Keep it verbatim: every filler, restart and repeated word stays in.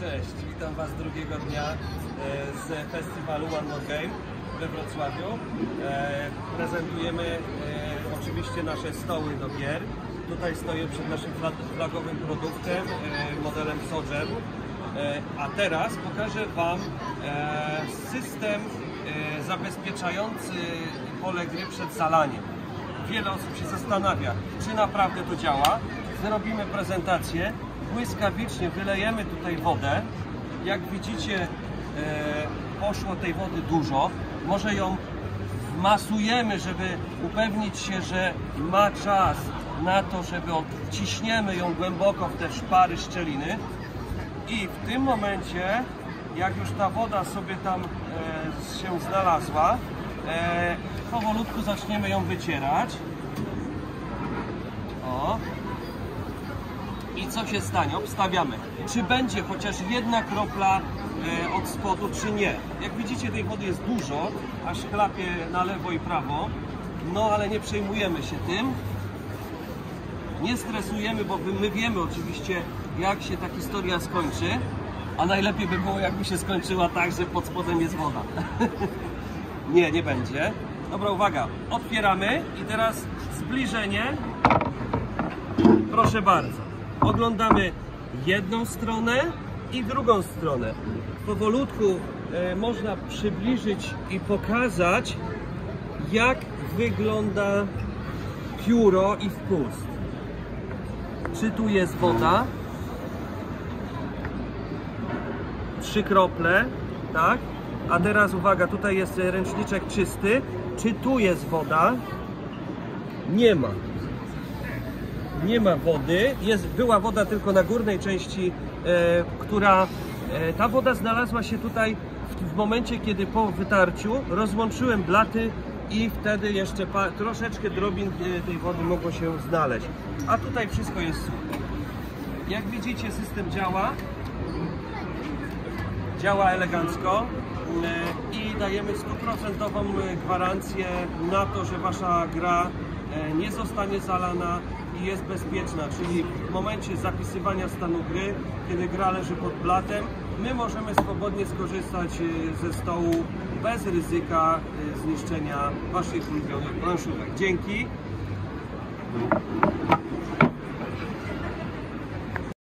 Cześć, witam Was drugiego dnia z festiwalu One More Game we Wrocławiu. Prezentujemy oczywiście nasze stoły do gier. Tutaj stoję przed naszym flagowym produktem, modelem Sojourn. A teraz pokażę Wam system zabezpieczający pole gry przed zalaniem. Wiele osób się zastanawia, czy naprawdę to działa. Zrobimy prezentację. Błyskawicznie wylejemy tutaj wodę. Jak widzicie, poszło tej wody dużo. Może ją wmasujemy, żeby upewnić się, że ma czas na to, żeby wciśniemy ją głęboko w te szpary, szczeliny. I w tym momencie, jak już ta woda sobie tam się znalazła, powolutku zaczniemy ją wycierać. O. I co się stanie? Obstawiamy, czy będzie chociaż jedna kropla e, od spodu, czy nie. Jak widzicie, tej wody jest dużo, aż chlapie na lewo i prawo. No ale nie przejmujemy się tym. Nie stresujemy, bo my wiemy oczywiście, jak się ta historia skończy. A najlepiej by było, jakby się skończyła tak, że pod spodem jest woda. Nie, nie będzie. Dobra, uwaga. Otwieramy i teraz zbliżenie. Proszę bardzo. Oglądamy jedną stronę i drugą stronę. Powolutku e, można przybliżyć i pokazać, jak wygląda pióro i wpust. Czy tu jest woda? Trzy krople, tak? A teraz uwaga, tutaj jest ręczniczek czysty. Czy tu jest woda? Nie ma. Nie ma wody, jest, była woda tylko na górnej części, e, która, e, ta woda znalazła się tutaj w, w momencie, kiedy po wytarciu rozłączyłem blaty i wtedy jeszcze pa, troszeczkę drobin e, tej wody mogło się znaleźć. A tutaj wszystko jest super. Jak widzicie, system działa, działa elegancko e, i dajemy stuprocentową gwarancję na to, że Wasza gra e, nie zostanie zalana i jest bezpieczna, czyli w momencie zapisywania stanu gry, kiedy gra leży pod blatem, my możemy swobodnie skorzystać ze stołu bez ryzyka zniszczenia Waszych ulubionych planszówek. Dzięki!